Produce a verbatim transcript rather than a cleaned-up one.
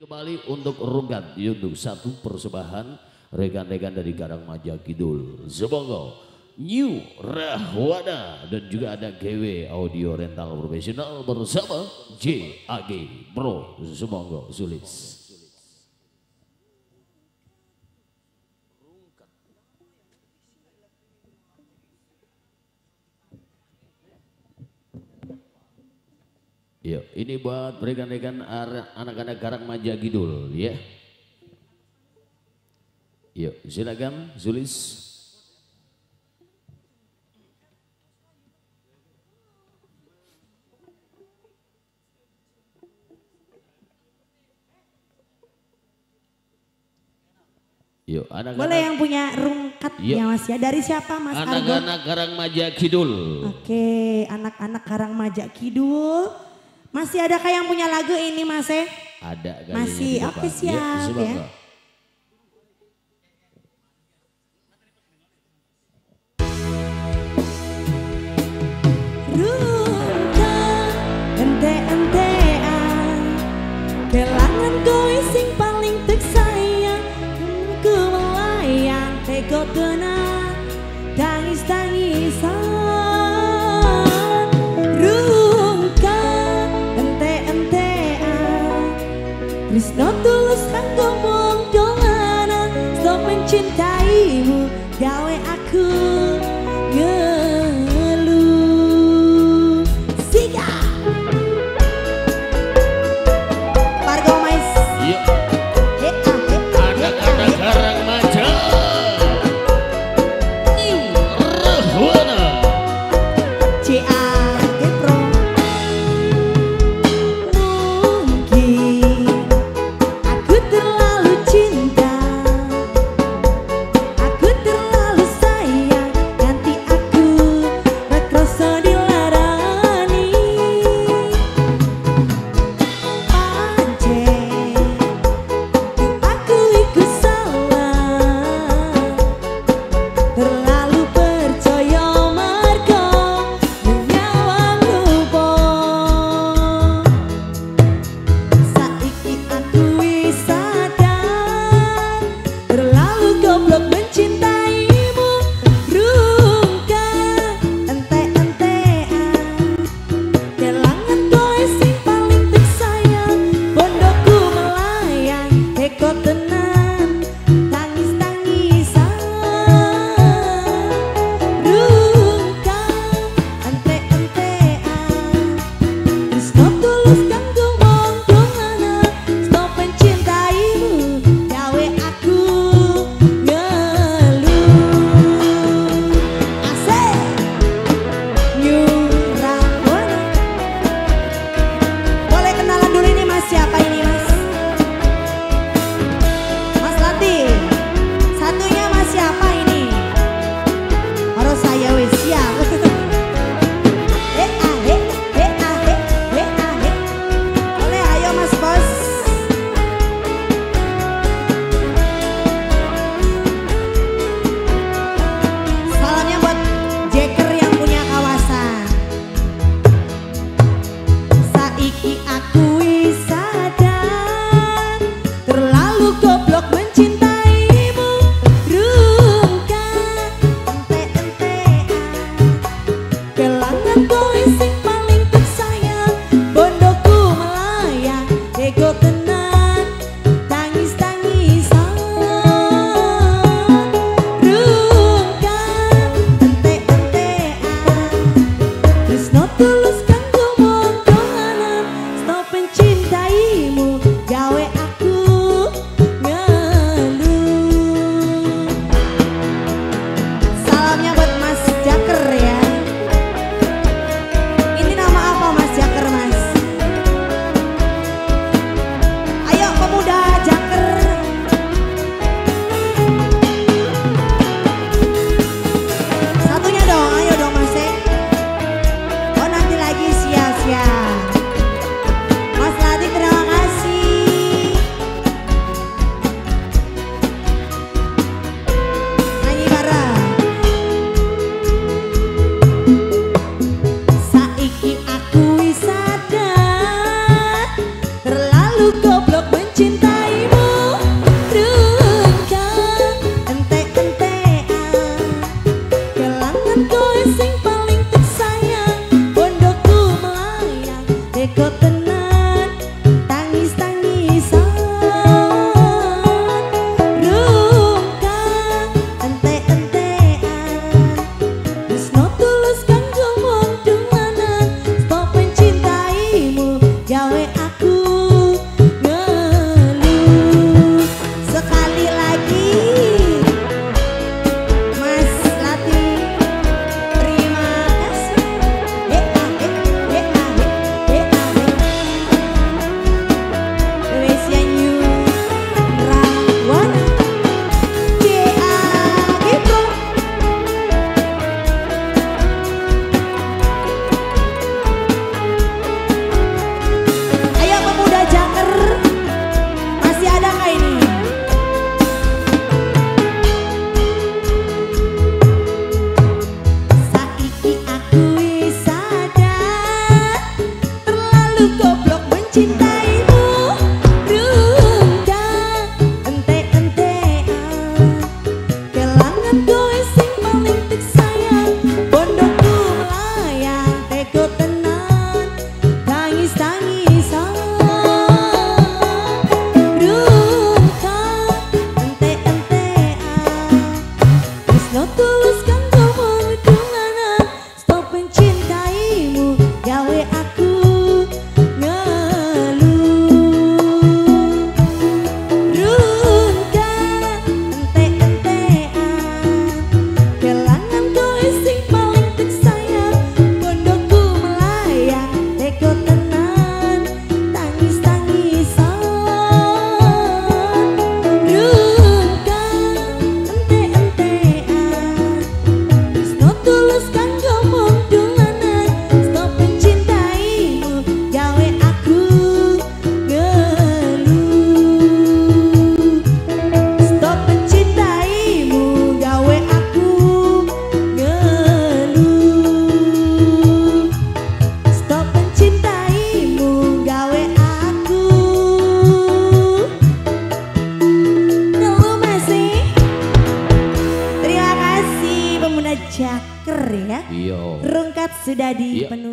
Kembali untuk rungkat untuk satu persembahan rekan-rekan dari Karangmaja Kidul. Semoga New Rahwana dan juga ada G W Audio Rental Profesional bersama J A G Bro. Semoga sulis. Yuk, ini buat rekan-rekan anak-anak Karangmaja Kidul ya. Yuk, silakan Zulis. Yuk, anak-anak. Boleh yang punya rungkat ya Mas ya. Dari siapa Mas Argo? Anak-anak Karangmaja Kidul. Oke, anak-anak Karangmaja Kidul. Masih adakah yang punya lagu ini Mas eh? Ada kayaknya. Masih, oke siap ya. ya. Rungkat ente-entean kelangan kowe sing paling tek sayang. Ku melayang teko tenang tangis-tangisan. Krisno tulus kanggo mung dolanan, stop mencintaimu gawe aku ngeluh. Siga Margo Mais. Yuk. Anak-anak Karangmaja New Rahwana C A G Pro. Terlalu cinta, aku terlalu sayang. menjadi Iya. penutup.